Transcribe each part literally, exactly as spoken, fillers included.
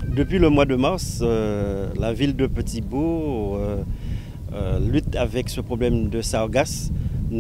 Depuis le mois de mars, euh, la ville de Petit-Bourg euh, euh, lutte avec ce problème de sargasses.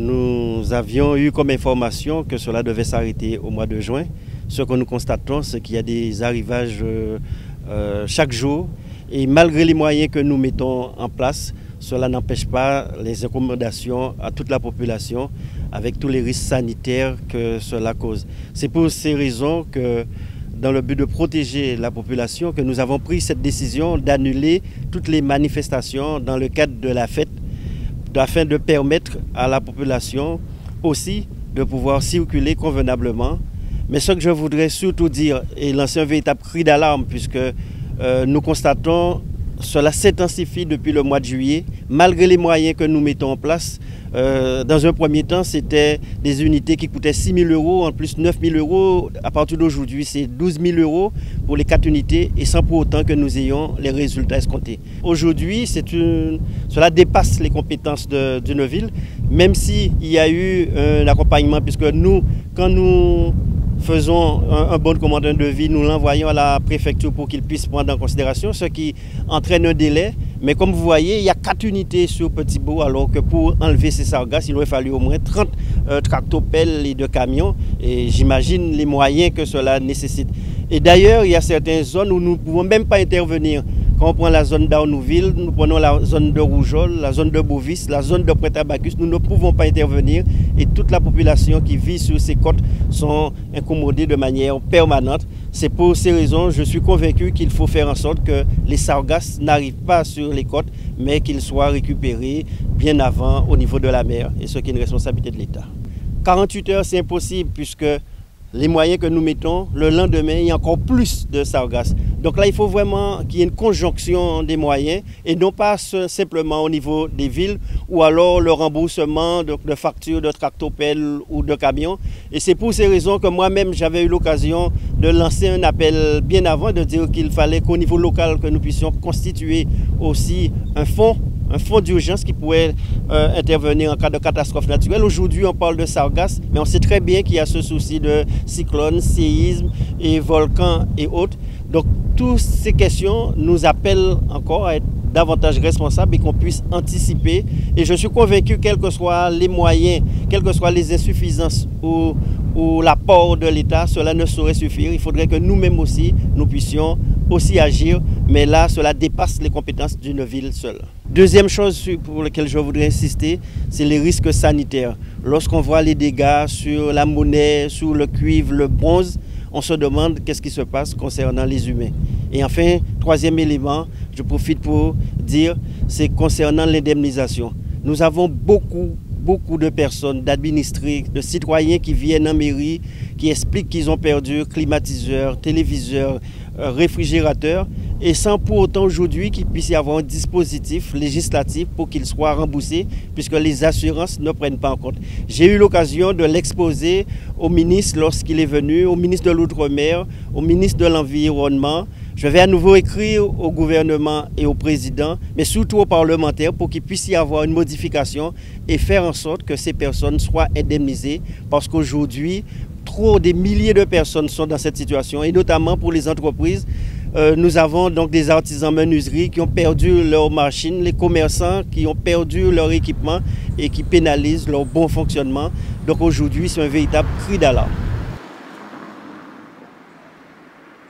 Nous avions eu comme information que cela devait s'arrêter au mois de juin. Ce que nous constatons, c'est qu'il y a des arrivages euh, euh, chaque jour. Et malgré les moyens que nous mettons en place, cela n'empêche pas les incommodations à toute la population avec tous les risques sanitaires que cela cause. C'est pour ces raisons que, dans le but de protéger la population, que nous avons pris cette décision d'annuler toutes les manifestations dans le cadre de la fête, afin de permettre à la population aussi de pouvoir circuler convenablement. Mais ce que je voudrais surtout dire et lancer un véritable cri d'alarme, puisque euh, nous constatons cela s'intensifie depuis le mois de juillet, malgré les moyens que nous mettons en place. Euh, dans un premier temps, c'était des unités qui coûtaient six mille euros, en plus neuf mille euros. À partir d'aujourd'hui, c'est douze mille euros pour les quatre unités, et sans pour autant que nous ayons les résultats escomptés. Aujourd'hui, c'est une... cela dépasse les compétences d'une ville, même s'il y a eu un accompagnement, puisque nous, quand nous faisons un, un bon de commande de devis, nous l'envoyons à la préfecture pour qu'ils puissent prendre en considération, ce qui entraîne un délai. Mais comme vous voyez, il y a quatre unités sur Petit-Bourg, alors que pour enlever ces sargasses, il aurait fallu au moins trente euh, tractopelles et de camions. Et j'imagine les moyens que cela nécessite. Et d'ailleurs, il y a certaines zones où nous ne pouvons même pas intervenir. Quand on prend la zone d'Arnouville, nous prenons la zone de Rougeole, la zone de Bovis, la zone de Pointe-à-Bacchus, nous ne pouvons pas intervenir. Et toute la population qui vit sur ces côtes sont incommodées de manière permanente. C'est pour ces raisons, je suis convaincu qu'il faut faire en sorte que les sargasses n'arrivent pas sur les côtes, mais qu'ils soient récupérés bien avant au niveau de la mer, et ce qui est une responsabilité de l'État. quarante-huit heures, c'est impossible, puisque les moyens que nous mettons, le lendemain, il y a encore plus de sargasses. Donc là, il faut vraiment qu'il y ait une conjonction des moyens, et non pas simplement au niveau des villes, ou alors le remboursement de, de factures de tractopelles ou de camions. Et c'est pour ces raisons que moi-même, j'avais eu l'occasion de lancer un appel bien avant, de dire qu'il fallait qu'au niveau local, que nous puissions constituer aussi un fonds, un fonds d'urgence qui pourrait euh, intervenir en cas de catastrophe naturelle. Aujourd'hui, on parle de sargasses, mais on sait très bien qu'il y a ce souci de cyclones, séismes et volcans et autres. Donc, toutes ces questions nous appellent encore à être davantage responsables et qu'on puisse anticiper. Et je suis convaincu, quels que soient les moyens, quelles que soient les insuffisances ou, ou l'apport de l'État, cela ne saurait suffire. Il faudrait que nous-mêmes aussi, nous puissions aussi agir, mais là, cela dépasse les compétences d'une ville seule. Deuxième chose pour laquelle je voudrais insister, c'est les risques sanitaires. Lorsqu'on voit les dégâts sur la monnaie, sur le cuivre, le bronze, on se demande qu'est-ce qui se passe concernant les humains. Et enfin, troisième élément, je profite pour dire, c'est concernant l'indemnisation. Nous avons beaucoup, beaucoup de personnes, d'administrés, de citoyens qui viennent en mairie, qui expliquent qu'ils ont perdu climatiseurs, téléviseurs, euh, réfrigérateurs, et sans pour autant aujourd'hui qu'il puisse y avoir un dispositif législatif pour qu'ils soient remboursés, puisque les assurances ne prennent pas en compte. J'ai eu l'occasion de l'exposer au ministre lorsqu'il est venu, au ministre de l'Outre-mer, au ministre de l'Environnement. Je vais à nouveau écrire au gouvernement et au président, mais surtout aux parlementaires, pour qu'il puisse y avoir une modification et faire en sorte que ces personnes soient indemnisées, parce qu'aujourd'hui, trop des milliers de personnes sont dans cette situation, et notamment pour les entreprises. Euh, nous avons donc des artisans menuiseries qui ont perdu leurs machines, les commerçants qui ont perdu leur équipement et qui pénalisent leur bon fonctionnement. Donc aujourd'hui, c'est un véritable cri d'alarme.